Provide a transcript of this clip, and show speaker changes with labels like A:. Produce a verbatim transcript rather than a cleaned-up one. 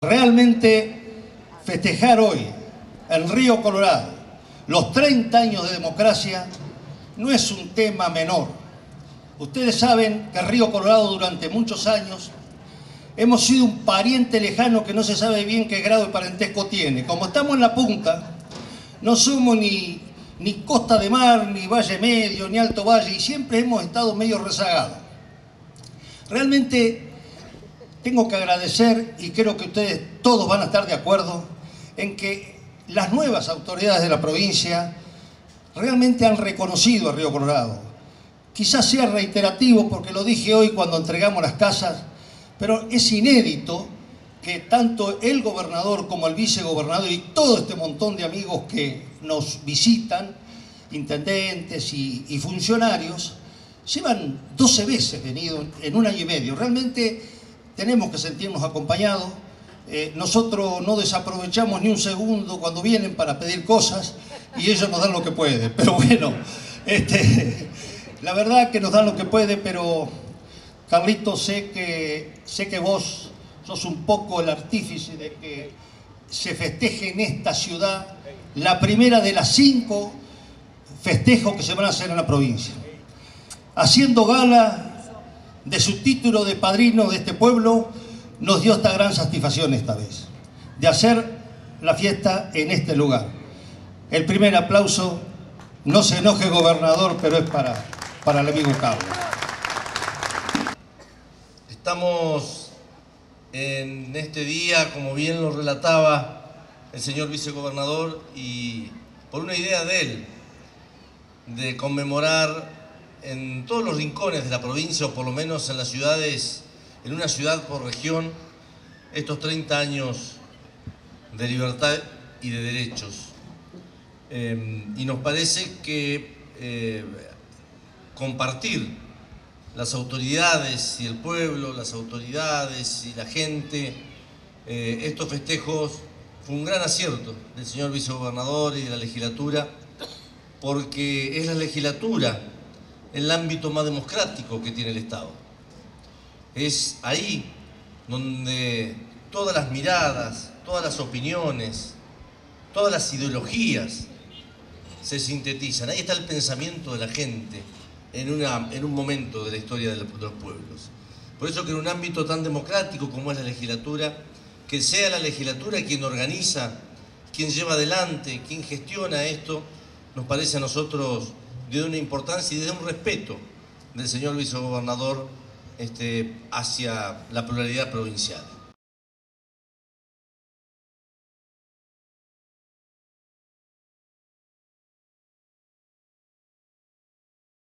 A: Realmente festejar hoy en Río Colorado los treinta años de democracia no es un tema menor. Ustedes saben que Río Colorado durante muchos años hemos sido un pariente lejano que no se sabe bien qué grado de parentesco tiene. Como estamos en la punta, no somos ni, ni Costa de Mar, ni Valle Medio, ni Alto Valle, y siempre hemos estado medio rezagados. Realmente tengo que agradecer, y creo que ustedes todos van a estar de acuerdo, en que las nuevas autoridades de la provincia realmente han reconocido a Río Colorado. Quizás sea reiterativo porque lo dije hoy cuando entregamos las casas, pero es inédito que tanto el gobernador como el vicegobernador y todo este montón de amigos que nos visitan, intendentes y, y funcionarios, llevan doce veces venido en un año y medio. Realmente tenemos que sentirnos acompañados. Eh, nosotros no desaprovechamos ni un segundo cuando vienen para pedir cosas y ellos nos dan lo que pueden. Pero bueno, este, la verdad que nos dan lo que pueden, pero Carlito, sé que, sé que vos sos un poco el artífice de que se festeje en esta ciudad la primera de las cinco festejos que se van a hacer en la provincia. Haciendo gala de su título de padrino de este pueblo, nos dio esta gran satisfacción esta vez, de hacer la fiesta en este lugar. El primer aplauso, no se enoje gobernador, pero es para, para el amigo Carlos.
B: Estamos en este día, como bien lo relataba el señor vicegobernador, y por una idea de él, de conmemorar en todos los rincones de la provincia, o por lo menos en las ciudades, en una ciudad por región, estos treinta años de libertad y de derechos. Eh, y nos parece que eh, compartir las autoridades y el pueblo, las autoridades y la gente, eh, estos festejos fue un gran acierto del señor vicegobernador y de la legislatura, porque es la legislatura el ámbito más democrático que tiene el Estado. Es ahí donde todas las miradas, todas las opiniones, todas las ideologías se sintetizan. Ahí está el pensamiento de la gente en, una, en un momento de la historia de los pueblos. Por eso que en un ámbito tan democrático como es la legislatura, que sea la legislatura quien organiza, quien lleva adelante, quien gestiona esto, nos parece a nosotros de una importancia y de un respeto del señor vicegobernador este, hacia la pluralidad provincial.